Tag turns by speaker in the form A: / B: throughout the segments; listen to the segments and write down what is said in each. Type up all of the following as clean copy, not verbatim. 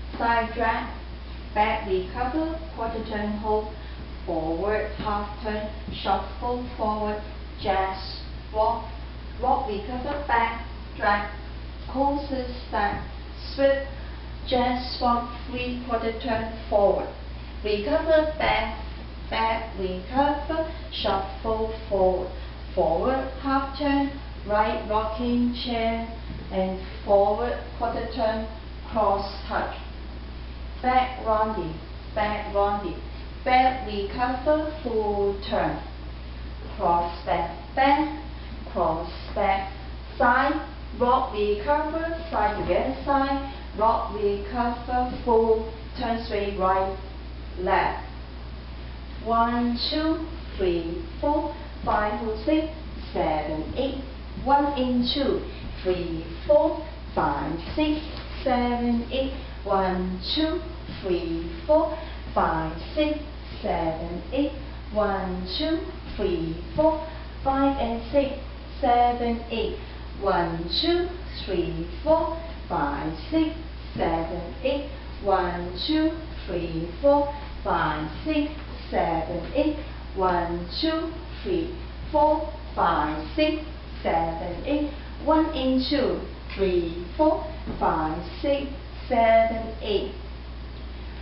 A: side drag, back recover, quarter turn hold, forward half turn, shuffle forward, jazz, walk, walk recover, back, drag, closes back, sweep, jazz swap, 3/4 turn forward, recover back, back recover, shuffle forward, forward half turn, right rocking chair, and forward quarter turn, cross touch, back rounding, back rounding, back recover, full turn, cross back, back, cross back, side, rock recover, side together side, rock recover, full turn straight right, left. 1, 2, 3, 4, 5, 6, 7, 8. 1 in 2, 3, 4, 5, 6, 7, 8. 1, 2, 3, 4, 5, 6, 7, 8. 1, 2, 3, 4, 5 and 6, 7, 8. 1, 2, 3, 4, 5, 6, 7, 8. 1, 2, 3, 4, 5, 6, 7, 8. 1, 2, 3, 4, 5, 6, 7, 8. 1 in 2, 3, 4, 5, 6, 7, 8.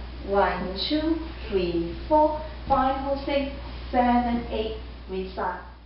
A: 1, 2, 3, 4, 5, 6, 7, 8. Restart.